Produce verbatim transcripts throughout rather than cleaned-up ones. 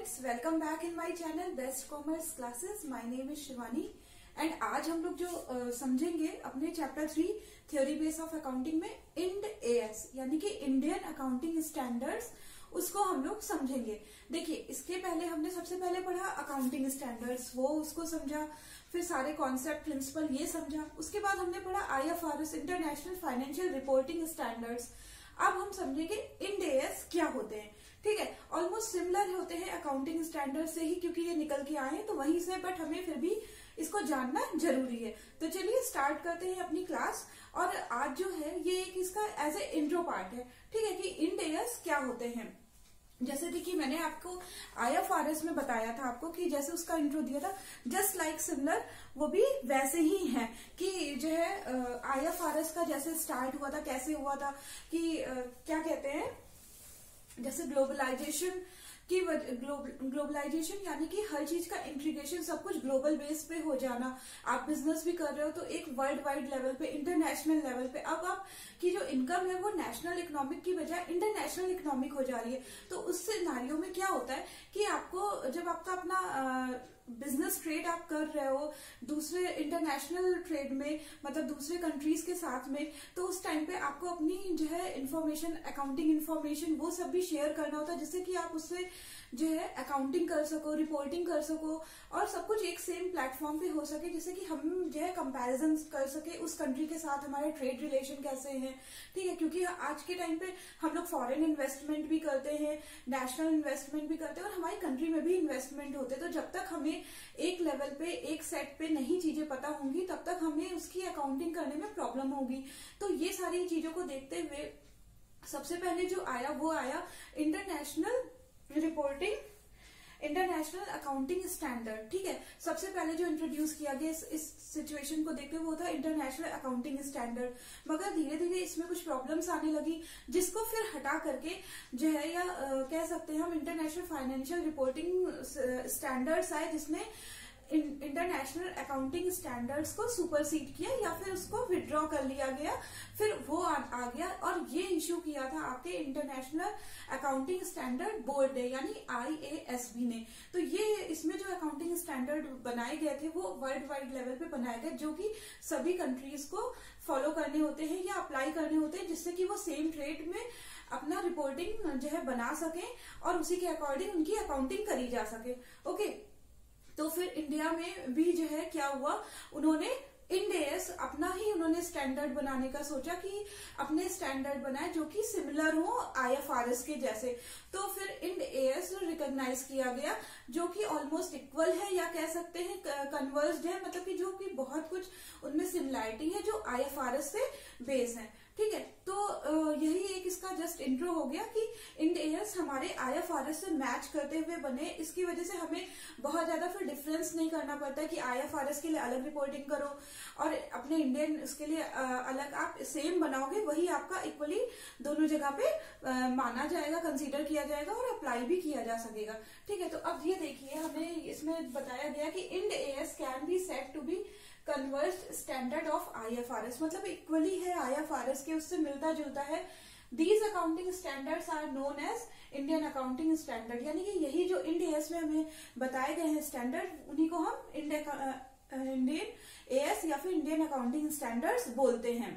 Students, welcome back in my channel best commerce classes. My name is Shivani and आज हम लोग जो uh, समझेंगे अपने chapter three theory base of accounting में इंड एएस यानी कि इंडियन अकाउंटिंग स्टैंडर्ड्स, उसको हम लोग समझेंगे। देखिए, इसके पहले हमने सबसे पहले पढ़ा अकाउंटिंग स्टैंडर्ड्स, वो उसको समझा, फिर सारे कॉन्सेप्ट प्रिंसिपल ये समझा। उसके बाद हमने पढ़ा IFRS international financial reporting standards. अब हम समझेंगे इंड एएस क्या होते हैं। ठीक है, ऑलमोस्ट सिमिलर होते हैं अकाउंटिंग स्टैंडर्ड से ही, क्योंकि ये निकल के आए हैं तो वहीं से, बट हमें फिर भी इसको जानना जरूरी है। तो चलिए स्टार्ट करते हैं अपनी क्लास। और आज जो है ये एक इसका एज ए इंट्रो पार्ट है। ठीक है, कि इंड एएस क्या होते हैं। जैसे देखिए, मैंने आपको आईएफआरएस में बताया था आपको कि जैसे उसका इंट्रो दिया था, जस्ट लाइक सिमिलर वो भी वैसे ही है कि जो है आईएफआरएस का जैसे स्टार्ट हुआ था, कैसे हुआ था कि आ, क्या कहते हैं, जैसे ग्लोबलाइजेशन की ग्लोबलाइजेशन यानी कि हर चीज का इंटीग्रेशन, सब कुछ ग्लोबल बेस पे हो जाना। आप बिजनेस भी कर रहे हो तो एक वर्ल्ड वाइड लेवल पे, इंटरनेशनल लेवल पे। अब आप की जो इनकम है वो नेशनल इकोनॉमिक की बजाय इंटरनेशनल इकोनॉमिक हो जा रही है। तो उस सिनेरियो में क्या होता है कि आपको जब आपका अपना बिजनेस ट्रेड आप कर रहे हो दूसरे इंटरनेशनल ट्रेड में, मतलब दूसरे कंट्रीज के साथ में, तो उस टाइम पे आपको अपनी जो है इंफॉर्मेशन, अकाउंटिंग इंफॉर्मेशन, वो सब भी शेयर करना होता है, जिससे कि आप उससे जो है अकाउंटिंग कर सको, रिपोर्टिंग कर सको और सब कुछ एक सेम प्लेटफॉर्म पे हो सके, जिससे कि हम जो है कंपैरिजन कर सके उस कंट्री के साथ हमारे ट्रेड रिलेशन कैसे हैं। ठीक है, क्योंकि आज के टाइम पे हम लोग फॉरेन इन्वेस्टमेंट भी करते हैं, नेशनल इन्वेस्टमेंट भी करते हैं और हमारी कंट्री में भी इन्वेस्टमेंट होते हैं। तो जब तक हमें एक लेवल पे, एक सेट पे नहीं चीजें पता होंगी, तब तक हमें उसकी अकाउंटिंग करने में प्रॉब्लम होगी। तो ये सारी चीजों को देखते हुए सबसे पहले जो आया वो आया international reporting, international accounting standard. ठीक है, सबसे पहले जो इंट्रोड्यूस किया गया इस, इस सिचुएशन को देखते हुए वो था इंटरनेशनल अकाउंटिंग स्टैंडर्ड। मगर धीरे धीरे इसमें कुछ प्रॉब्लम्स आने लगी, जिसको फिर हटा करके जो है, या आ, कह सकते हैं हम इंटरनेशनल फाइनेंशियल रिपोर्टिंग स्टैंडर्ड्स आए, जिसने इंटरनेशनल अकाउंटिंग स्टैंडर्ड्स को सुपरसीड किया या फिर उसको विड्रॉ कर लिया गया। फिर वो आ, आ गया और ये इशू किया था आपके इंटरनेशनल अकाउंटिंग स्टैंडर्ड बोर्ड ने, यानी आईएएसबी ने। तो ये इसमें जो अकाउंटिंग स्टैंडर्ड बनाए गए थे वो वर्ल्ड वाइड लेवल पे बनाए गए, जो कि सभी कंट्रीज को फॉलो करने होते हैं या अप्लाई करने होते हैं, जिससे कि वो सेम ट्रेड में अपना रिपोर्टिंग जो है बना सके और उसी के अकॉर्डिंग उनकी अकाउंटिंग करी जा सके। ओके, तो फिर इंडिया में भी जो है क्या हुआ, उन्होंने इंड एएस अपना ही उन्होंने स्टैंडर्ड बनाने का सोचा कि अपने स्टैंडर्ड बनाए जो कि सिमिलर हो आईएफआरएस के जैसे। तो फिर इंड एएस रिकॉग्नाइज किया गया, जो कि ऑलमोस्ट इक्वल है या कह सकते हैं कन्वर्ज्ड है, मतलब कि जो कि बहुत कुछ उनमें सिमिलैरिटी है जो आईएफआरएस से बेस है। ठीक है, तो यही एक इसका जस्ट इंट्रो हो गया कि इंड एएस हमारे आईएफआरएस से मैच करते हुए बने। इसकी वजह से हमें बहुत ज्यादा फिर डिफरेंस नहीं करना पड़ता है कि आईएफआरएस के लिए अलग रिपोर्टिंग करो और अपने इंडियन उसके लिए अलग आप सेम बनाओगे, वही आपका इक्वली दोनों जगह पे माना जाएगा, कंसीडर किया जाएगा और अप्लाई भी किया जा सकेगा। ठीक है, तो अब ये देखिए, हमें इसमें बताया गया कि Ind AS can be said to be converged standard of IFRS, मतलब इक्वली है आईएफआरएस के, उससे मिलता जुलता है। These accounting standards are known as Indian accounting standard, यानी कि यही जो इंड एएस में हमें बताए गए हैं स्टैंडर्ड, उन्हीं को हम इंडियन एएस या फिर इंडियन अकाउंटिंग स्टैंडर्ड्स बोलते हैं।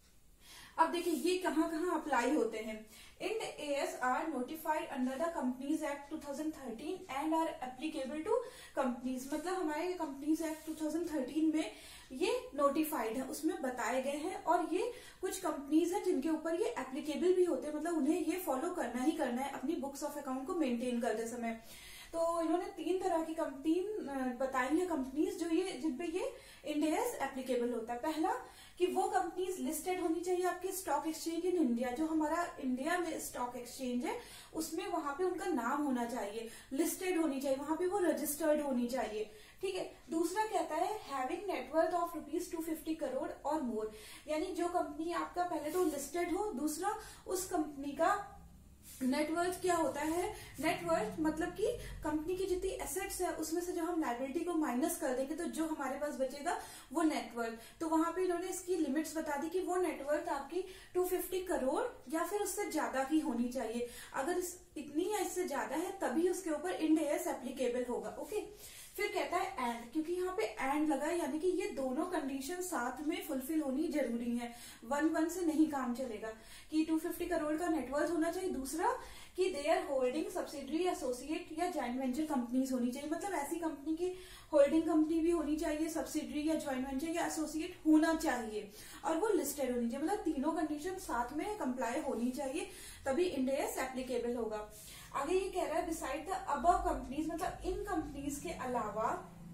अब देखिए ये कहाँ कहाँ अप्लाई होते हैं। Ind AS are notified under the companies act two thousand thirteen and are applicable to companies, मतलब हमारे companies act two thousand thirteen में ये नोटिफाइड है, उसमें बताए गए हैं और ये कुछ कंपनीज हैं जिनके ऊपर ये एप्लीकेबल भी होते हैं, मतलब उन्हें ये फॉलो करना ही करना है अपनी बुक्स ऑफ अकाउंट को मेंटेन करते समय। तो इन्होंने तीन तरह की तीन बताई है कंपनीज जो ये जिन पे ये इंड एएस एप्लीकेबल होता है। पहला कि वो कंपनीज लिस्टेड होनी चाहिए आपकी स्टॉक एक्सचेंज इन इंडिया, जो हमारा इंडिया में स्टॉक एक्सचेंज है उसमें वहां पे उनका नाम होना चाहिए, लिस्टेड होनी चाहिए, वहां पे वो रजिस्टर्ड होनी चाहिए। ठीक है, दूसरा कहता है having net worth of rupees two fifty crore और मोर, यानी जो कंपनी आपका पहले तो लिस्टेड हो, दूसरा उस कंपनी का नेटवर्थ क्या होता है। नेटवर्थ मतलब कि कंपनी की जितनी एसेट्स है उसमें से जो हम लायबिलिटी को माइनस कर देंगे तो जो हमारे पास बचेगा वो नेटवर्थ। तो वहां पे इन्होंने इसकी लिमिट्स बता दी कि वो नेटवर्थ आपकी दो सौ पचास करोड़ या फिर उससे ज्यादा की होनी चाहिए। अगर इस, इतनी या इससे ज्यादा है तभी उसके ऊपर इंड एएस एप्लीकेबल होगा। ओके, फिर कहता है एंड, क्योंकि यहाँ पे एंड लगा है यानी कि ये दोनों कंडीशन साथ में फुलफिल होनी जरूरी है। वन वन से नहीं काम चलेगा कि दो सौ पचास करोड़ का नेटवर्थ होना चाहिए, दूसरा कि they are holding subsidiary, associate या जॉइंट वेंचर कंपनीज होनी चाहिए। मतलब ऐसी कंपनी की होल्डिंग कंपनी भी होनी चाहिए, सब्सिडरी या जॉइंट वेंचर या एसोसिएट होना चाहिए, और वो लिस्टेड होनी चाहिए। मतलब तीनों कंडीशन साथ में कंप्लाई होनी चाहिए, तभी इंड एएस एप्लीकेबल होगा। आगे ये कह रहा है बिसाइड द अबव कंपनीज, मतलब इन कंपनीज के अलावा,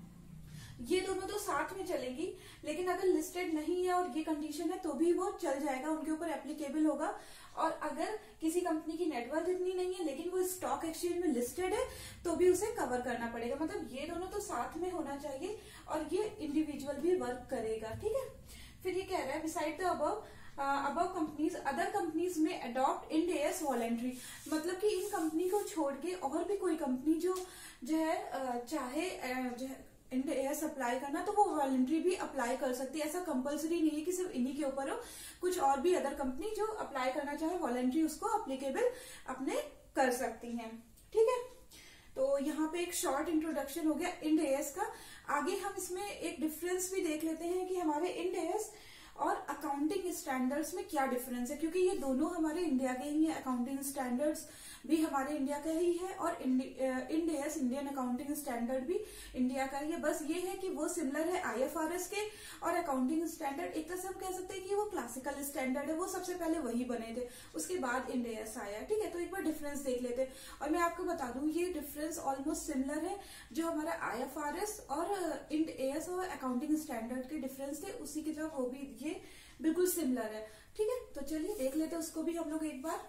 ये दोनों तो साथ में चलेंगी, लेकिन अगर लिस्टेड नहीं है और ये कंडीशन है तो भी वो चल जाएगा, उनके ऊपर एप्लीकेबल होगा। और अगर किसी कंपनी की नेटवर्थ इतनी नहीं है लेकिन वो स्टॉक एक्सचेंज में लिस्टेड है तो भी उसे कवर करना पड़ेगा। मतलब ये दोनों तो साथ में होना चाहिए और ये इंडिविजुअल भी वर्क करेगा। ठीक है, फिर ये कह रहा है beside the above above companies other companies में अडॉप्ट इंड एएस वॉलेंट्री, मतलब कि इन कंपनी को छोड़ के और भी कोई कंपनी जो जो है चाहे जो है इंड एएस अप्लाई करना तो वो वॉलेंट्री भी अप्लाई कर सकती है। ऐसा कंपलसरी नहीं है कि सिर्फ इन्हीं के ऊपर हो, कुछ और भी अदर कंपनी जो अप्लाई करना चाहे वॉलेंट्री उसको अप्लीकेबल अपने कर सकती हैं। ठीक है, तो यहाँ पे एक शॉर्ट इंट्रोडक्शन हो गया इंड एएस का। आगे हम इसमें एक डिफरेंस भी देख लेते हैं कि हमारे इंड एएस और अकाउंटिंग स्टैंडर्ड्स में क्या डिफरेंस है, क्योंकि ये दोनों हमारे इंडिया के ही है। अकाउंटिंग स्टैंडर्ड्स भी हमारे इंडिया का ही है और Ind AS Indian accounting standard भी इंडिया का ही है। बस ये है कि वो सिमिलर है आईएफआरएस के, और अकाउंटिंग स्टैंडर्ड एक तरह से हम कह सकते हैं कि वो क्लासिकल स्टैंडर्ड है, वो सबसे पहले वही बने थे, उसके बाद इंड एएस आया। ठीक है, तो एक बार डिफरेंस देख लेते हैं। और मैं आपको बता दूं ये डिफरेंस ऑलमोस्ट सिमिलर है, जो हमारा आईएफआरएस और इंड एएस और अकाउंटिंग स्टैंडर्ड के डिफरेंस थे उसी की तरह वो भी ये बिल्कुल सिमिलर है। ठीक है, तो चलिए देख लेते हैं उसको भी हम लोग एक बार।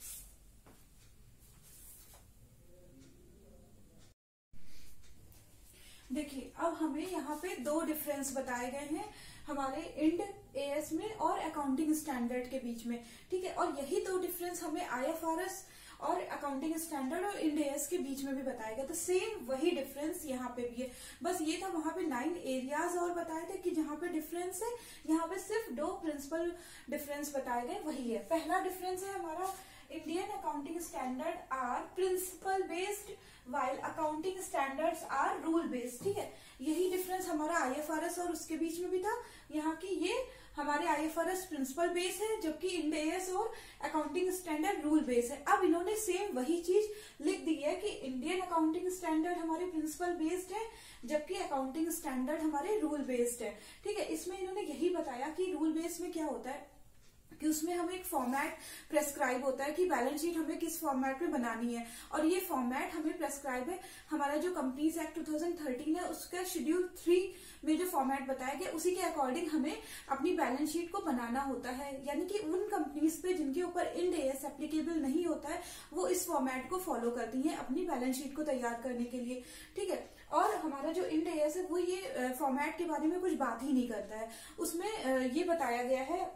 देखिए, अब हमें यहाँ पे दो डिफरेंस बताए गए हैं हमारे इंड एएस में और अकाउंटिंग स्टैंडर्ड के बीच में। ठीक है, और यही दो डिफरेंस हमें आईएफआरएस और अकाउंटिंग स्टैंडर्ड और इंड एएस के बीच में भी बताया गया। तो सेम वही डिफरेंस यहाँ पे भी है, बस ये था वहां पे नाइन एरियाज और बताए थे कि जहाँ पे डिफरेंस है, यहाँ पे सिर्फ दो प्रिंसिपल डिफरेंस बताए गए, वही है। पहला डिफरेंस है हमारा Indian accounting standard are principle based while accounting standards are rule based. ठीक है, यही डिफरेंस हमारा आईएफआरएस और उसके बीच में भी था। यहाँ की ये हमारे आईएफआरएस प्रिंसिपल बेस है, जबकि इंड एएस और अकाउंटिंग स्टैंडर्ड रूल बेस है। अब इन्होंने सेम वही चीज लिख दी है कि इंडियन अकाउंटिंग स्टैंडर्ड हमारे प्रिंसिपल बेस्ड है, जबकि अकाउंटिंग स्टैंडर्ड हमारे रूल बेस्ड है। ठीक है, इसमें इन्होंने यही बताया कि रूल बेस्ड में क्या होता है कि उसमें हमें एक फॉर्मेट प्रेस्क्राइब होता है कि बैलेंस शीट हमें किस फॉर्मेट में बनानी है, और ये फॉर्मेट हमें प्रेस्क्राइब है हमारा जो कंपनीज एक्ट दो हज़ार तेरह है उसका शेड्यूल थ्री में जो फॉर्मेट बताया गया उसी के अकॉर्डिंग हमें अपनी बैलेंस शीट को बनाना होता है। यानी कि उन कंपनीज पे जिनके ऊपर इंड एएस एप्लीकेबल नहीं होता है वो इस फॉर्मेट को फॉलो करती हैं अपनी बैलेंस शीट को तैयार करने के लिए। ठीक है, और हमारा जो इंड एएस है वो ये फॉर्मेट के बारे में कुछ बात ही नहीं करता है। उसमें ये बताया गया है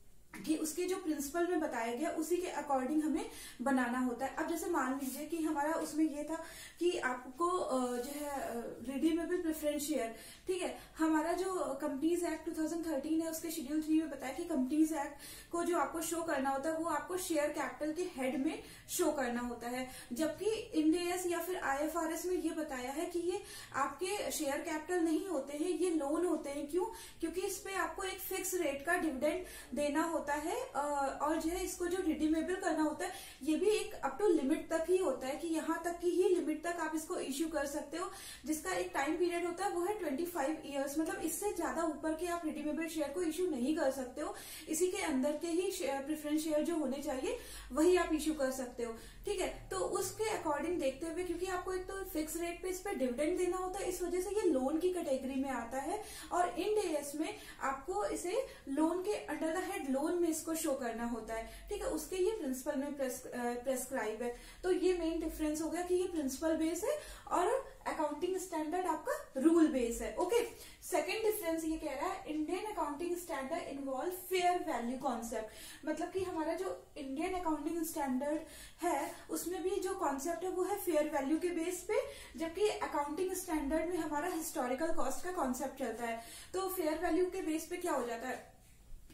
कि उसके जो प्रिंसिपल में बताया गया उसी के अकॉर्डिंग हमें बनाना होता है। अब जैसे मान लीजिए कि हमारा उसमें ये था कि आपको जो है रिडीमेबल प्रेफरेंस शेयर, ठीक है, हमारा जो कंपनीज एक्ट दो हज़ार तेरह है उसके शेड्यूल थ्री में बताया कि कंपनीज एक्ट को जो आपको शो करना होता है वो आपको शेयर कैपिटल के हेड में शो करना होता है, जबकि इंड एएस या फिर आईएफआरएस में ये बताया है कि ये आपके शेयर कैपिटल नहीं होते हैं, ये लोन होते हैं। क्यों? क्योंकि इस पे आपको एक फिक्स रेट का डिविडेंड देना होता है, और जो है इसको जो रिडीमेबल करना होता है ये भी एक अप टू लिमिट तक ही होता है कि यहाँ तक की ही लिमिट तक आप इसको इश्यू कर सकते हो, जिसका एक टाइम पीरियड होता है वो है ट्वेंटी फाइव इयर्स। मतलब इससे ज्यादा ऊपर के आप रिडीमेबल शेयर को इश्यू नहीं कर सकते हो, इसी के अंदर के ही प्रेफरेंस शेयर जो होने चाहिए वही आप इश्यू कर सकते हो। ठीक है, तो उसके अकॉर्डिंग देखते हुए क्योंकि आपको एक तो फिक्स रेट पे इस पे डिविडेंड देना होता है, इस वजह से ये लोन की कैटेगरी में आता है, और इंड एएस में आपको इसे लोन के अंडर द हेड लोन में इसको शो करना होता है। ठीक है, उसके ये प्रिंसिपल में प्रेस्क्राइब है। तो ये मेन डिफरेंस हो गया कि ये प्रिंसिपल बेस है और अकाउंटिंग स्टैंडर्ड आपका रूल बेस है। ओके, सेकेंड डिफरेंस ये कह रहा है Indian accounting standard involve fair value concept. मतलब कि हमारा जो इंडियन अकाउंटिंग स्टैंडर्ड है उसमें भी जो कॉन्सेप्ट है वो है फेयर वैल्यू के बेस पे, जबकि अकाउंटिंग स्टैंडर्ड में हमारा हिस्टोरिकल कॉस्ट का कॉन्सेप्ट चलता है। तो फेयर वैल्यू के बेस पे क्या हो जाता है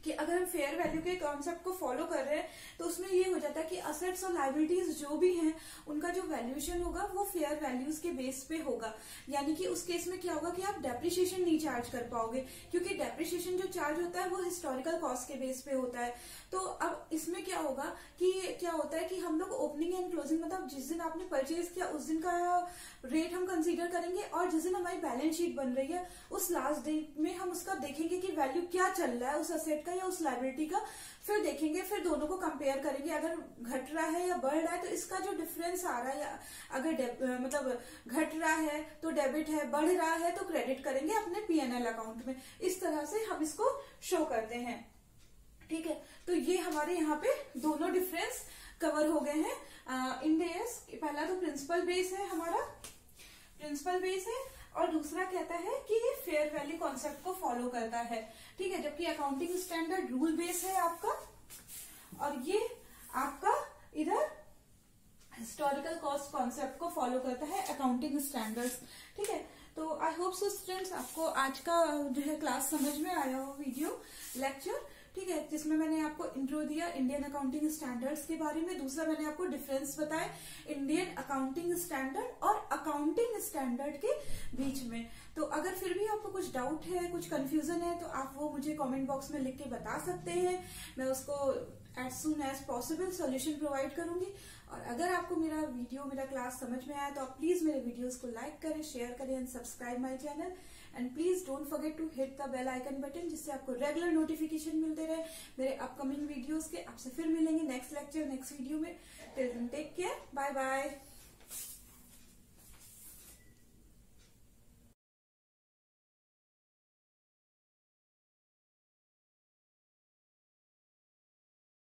कि अगर हम फेयर वैल्यू के कॉन्सेप्ट को फॉलो कर रहे हैं तो उसमें ये हो जाता है कि असेट्स और लाइबिलिटीज जो भी हैं उनका जो वैल्यूएशन होगा वो फेयर वैल्यूज के बेस पे होगा। यानी कि उस केस में क्या होगा कि आप डेप्रिसिएशन नहीं चार्ज कर पाओगे, क्योंकि डेप्रिसिएशन जो चार्ज होता है वो हिस्टोरिकल कॉस्ट के बेस पे होता है। तो अब इसमें क्या होगा कि क्या होता है कि हम लोग ओपनिंग एंड क्लोजिंग मतलब जिस दिन आपने परचेज किया उस दिन का रेट हम कंसीडर करेंगे, और जिस दिन हमारी बैलेंस शीट बन रही है उस लास्ट डेट में हम उसका देखेंगे कि वैल्यू क्या चल रहा है उस असेट का या उस लाइबिलिटी का, फिर देखेंगे, फिर दोनों को कंपेयर करेंगे। अगर घट रहा है या बढ़ रहा है तो इसका जो डिफरेंस आ रहा है, या अगर मतलब घट रहा है तो डेबिट है, बढ़ रहा है तो क्रेडिट करेंगे अपने पीएनएल अकाउंट में। इस तरह से हम इसको शो करते हैं। ठीक है, तो ये हमारे यहाँ पे दोनों डिफरेंस कवर हो गए हैं। इंड एएस पहला तो प्रिंसिपल बेस है, हमारा प्रिंसिपल बेस है, और दूसरा कहता है कि ये फेयर वैल्यू कॉन्सेप्ट को फॉलो करता है। ठीक है, जबकि अकाउंटिंग स्टैंडर्ड रूल बेस है आपका, और ये आपका इधर हिस्टोरिकल कॉस्ट कॉन्सेप्ट को फॉलो करता है अकाउंटिंग स्टैंडर्ड्स। ठीक है, तो आई होप सो स्टूडेंट्स आपको आज का जो है क्लास समझ में आया हो, वीडियो लेक्चर। ठीक है, जिसमें मैंने आपको इंट्रो दिया इंडियन अकाउंटिंग स्टैंडर्ड्स के बारे में, दूसरा मैंने आपको डिफरेंस बताया इंडियन अकाउंटिंग स्टैंडर्ड और अकाउंटिंग स्टैंडर्ड के बीच में। तो अगर फिर भी आपको कुछ डाउट है, कुछ कंफ्यूजन है, तो आप वो मुझे कमेंट बॉक्स में लिख के बता सकते हैं। मैं उसको as soon as possible solution provide करूंगी। और अगर आपको मेरा वीडियो, मेरा क्लास समझ में आया तो आप प्लीज मेरे वीडियोस को लाइक करें, शेयर करें and subscribe my channel. And please don't forget to hit the bell icon button, जिससे आपको रेगुलर नोटिफिकेशन मिलते रहे मेरे अपकमिंग वीडियोस के। आपसे फिर मिलेंगे नेक्स्ट लेक्चर, नेक्स्ट वीडियो में। Till then take care, bye bye.